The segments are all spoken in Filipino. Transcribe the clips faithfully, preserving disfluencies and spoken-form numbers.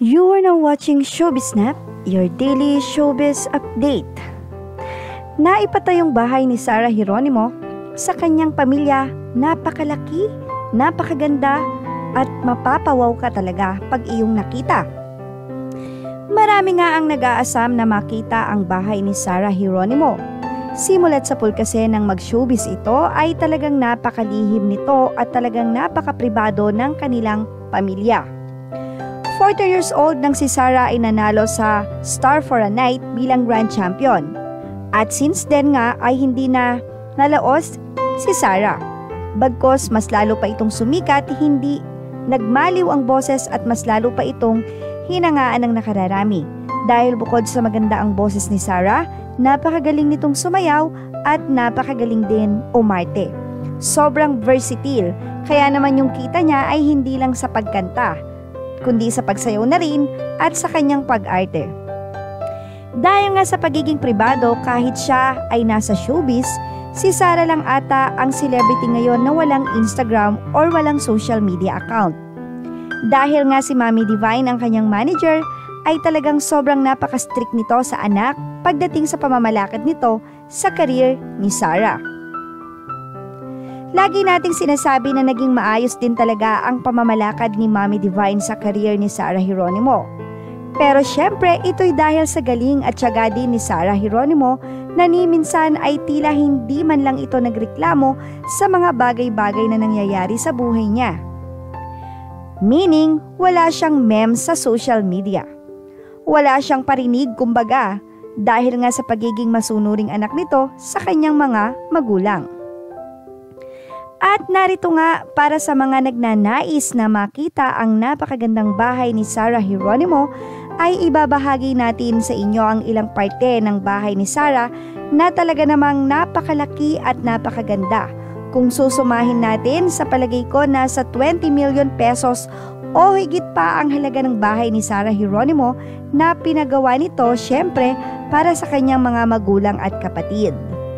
You are now watching Showbiz Snap, your daily showbiz update. Naipatayong bahay ni Sarah Geronimo sa kanyang pamilya, napakalaki, napakaganda, at mapapawaw ka talaga pag iyong nakita. Marami nga ang nag-aasam na makita ang bahay ni Sarah Geronimo. Simulat sa pool kasi ng mag-showbiz ito ay talagang napakalihim nito at talagang napakapribado ng kanilang pamilya. forty years old nang si Sarah ay nanalo sa Star for a Night bilang Grand Champion. At since then nga ay hindi na nalaos si Sarah. Bagkos mas lalo pa itong sumikat, hindi nagmaliw ang boses at mas lalo pa itong hinangaan ng nakararami. Dahil bukod sa maganda ang boses ni Sarah, napakagaling nitong sumayaw at napakagaling din umarte. Sobrang versatile, kaya naman yung kita niya ay hindi lang sa pagkanta, kundi sa pagsayaw na rin at sa kanyang pag-arte. Dahil nga sa pagiging pribado, kahit siya ay nasa showbiz, si Sarah lang ata ang celebrity ngayon na walang Instagram or walang social media account. Dahil nga si Mami Divine ang kanyang manager, ay talagang sobrang napaka-strict nito sa anak pagdating sa pamamalakad nito sa career ni Sarah. Lagi nating sinasabi na naging maayos din talaga ang pamamalakad ni Mami Divine sa career ni Sarah Geronimo. Pero syempre ito'y dahil sa galing at tiyaga din ni Sarah Geronimo na ni minsan ay tila hindi man lang ito nagreklamo sa mga bagay-bagay na nangyayari sa buhay niya. Meaning, wala siyang meme sa social media. Wala siyang parinig kumbaga dahil nga sa pagiging masunuring anak nito sa kanyang mga magulang. At narito nga para sa mga nagnanais na makita ang napakagandang bahay ni Sarah Geronimo ay ibabahagi natin sa inyo ang ilang parte ng bahay ni Sarah na talaga namang napakalaki at napakaganda. Kung susumahin natin, sa palagay ko nasa twenty million pesos o higit pa ang halaga ng bahay ni Sarah Geronimo na pinagawa nito syempre para sa kanyang mga magulang at kapatid.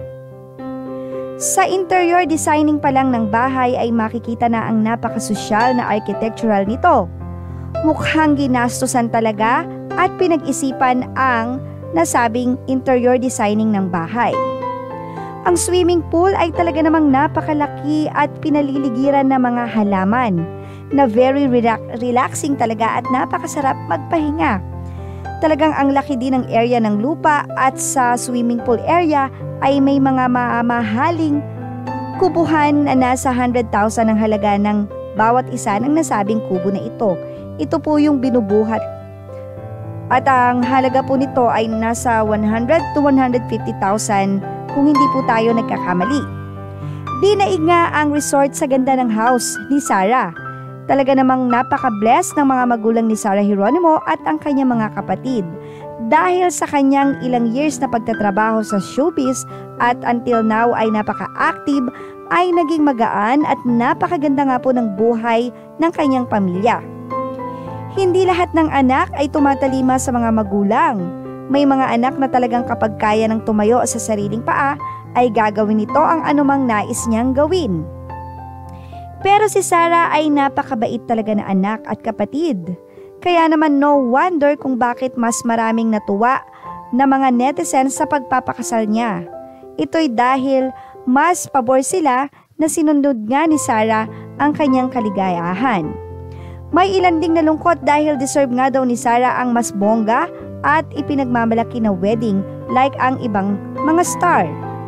Sa interior designing pa lang ng bahay ay makikita na ang napakasosyal na architectural nito. Mukhang ginastusan talaga at pinag-isipan ang nasabing interior designing ng bahay. Ang swimming pool ay talaga namang napakalaki at pinaliligiran ng mga halaman na very relax relaxing talaga at napakasarap magpahinga. Talagang ang laki din ng area ng lupa at sa swimming pool area ay may mga mamahaling kubuhan na nasa one hundred thousand ang halaga ng bawat isa ng nasabing kubo na ito. Ito po yung binubuhat. At ang halaga po nito ay nasa one hundred to one hundred fifty thousand kung hindi po tayo nagkakamali. Dinaig nga ang resort sa ganda ng house ni Sarah. Talaga namang napaka-blessed ng mga magulang ni Sarah Geronimo at ang kanyang mga kapatid. Dahil sa kanyang ilang years na pagtatrabaho sa showbiz at until now ay napaka-active, ay naging magaan at napakaganda nga po ng buhay ng kanyang pamilya. Hindi lahat ng anak ay tumatalima sa mga magulang. May mga anak na talagang kapag kaya ng tumayo sa sariling paa, ay gagawin nito ang anumang nais niyang gawin. Pero si Sarah ay napakabait talaga na anak at kapatid. Kaya naman no wonder kung bakit mas maraming natuwa na mga netizens sa pagpapakasal niya. Ito'y dahil mas pabor sila na sinundod nga ni Sarah ang kanyang kaligayahan. May ilan ding nalungkot dahil deserve nga daw ni Sarah ang mas bongga at ipinagmamalaki na wedding like ang ibang mga star.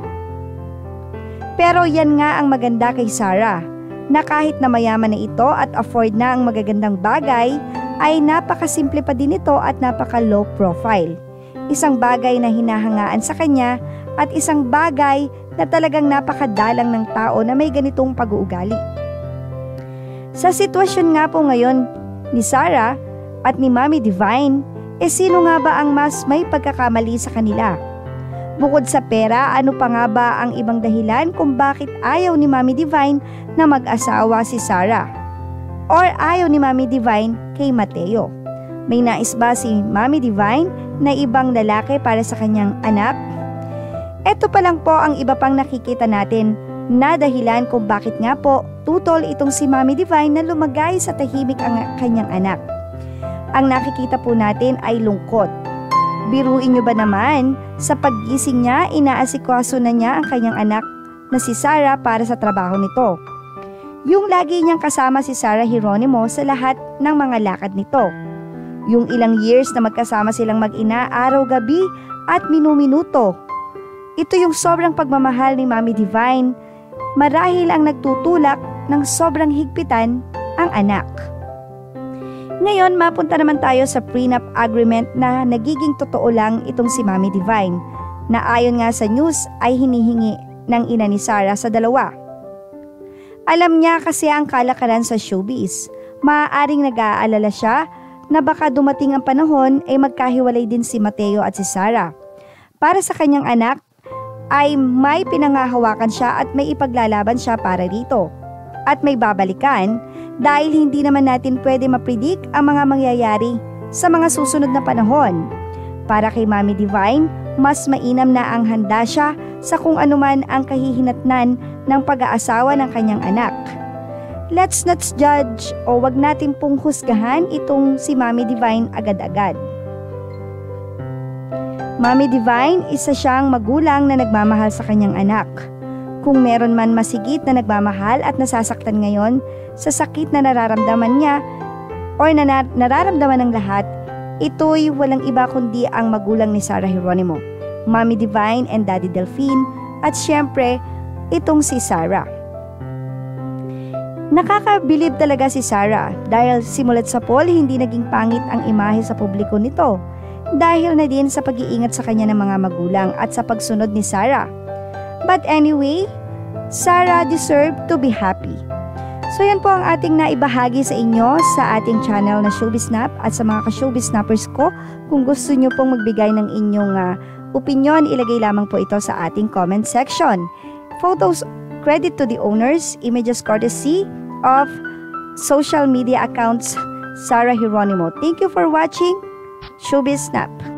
Pero yan nga ang maganda kay Sarah, na kahit na mayaman na ito at afford na ang magagandang bagay, ay napakasimple pa din ito at napaka-low profile. Isang bagay na hinahangaan sa kanya at isang bagay na talagang napakadalang ng tao na may ganitong pag-uugali. Sa sitwasyon nga po ngayon ni Sarah at ni Mami Divine, eh sino nga ba ang mas may pagkakamali sa kanila? Bukod sa pera, ano pa nga ba ang ibang dahilan kung bakit ayaw ni Mami Divine na mag-asawa si Sarah? Or ayaw ni Mami Divine kay Mateo? May nais ba si Mami Divine na ibang lalaki para sa kanyang anak? Ito pa lang po ang iba pang nakikita natin na dahilan kung bakit nga po tutol itong si Mami Divine na lumagay sa tahimik ang kanyang anak. ang nakikita po natin ay lungkot. Biruin niyo ba naman, sa paggising niya, inaasikaso na niya ang kanyang anak na si Sarah para sa trabaho nito. Yung lagi niyang kasama si Sarah Geronimo sa lahat ng mga lakad nito. Yung ilang years na magkasama silang mag-ina araw-gabi at minu-minuto. Ito yung sobrang pagmamahal ni Mommy Divine, marahil ang nagtutulak ng sobrang higpitan ang anak. Ngayon, mapunta naman tayo sa prenup agreement na nagiging totoo lang itong si Mommy Divine, na ayon nga sa news ay hinihingi ng ina ni Sarah sa dalawa. Alam niya kasi ang kalakaran sa showbiz. Maaaring nag-aalala siya na baka dumating ang panahon ay magkahiwalay din si Mateo at si Sarah. Para sa kanyang anak ay may pinangahawakan siya at may ipaglalaban siya para rito. At may babalikan dahil hindi naman natin pwede mapredict ang mga mangyayari sa mga susunod na panahon. Para kay Mommy Divine, mas mainam na ang handa siya sa kung anuman ang kahihinatnan ng pag-aasawa ng kanyang anak. Let's not judge o wag natin pong husgahan itong si Mommy Divine agad-agad. Mommy Divine, isa siyang magulang na nagmamahal sa kanyang anak. Kung meron man masigit na nagmamahal at nasasaktan ngayon sa sakit na nararamdaman niya o na nararamdaman ng lahat, ito'y walang iba kundi ang magulang ni Sarah Geronimo, Mommy Divine and Daddy Delphine, at syempre, itong si Sarah. Nakakabilib talaga si Sarah dahil simulat sa poll hindi naging pangit ang imahe sa publiko nito dahil na din sa pag-iingat sa kanya ng mga magulang at sa pagsunod ni Sarah. But anyway, Sarah deserved to be happy. So yan po ang ating naibahagi sa inyo sa ating channel na Showbiz Snap at sa mga ka-Showbiz Snappers ko. Kung gusto nyo pong magbigay ng inyong uh, opinion, ilagay lamang po ito sa ating comment section. Photos credit to the owners, images courtesy of social media accounts Sarah Geronimo. Thank you for watching Showbiz Snap.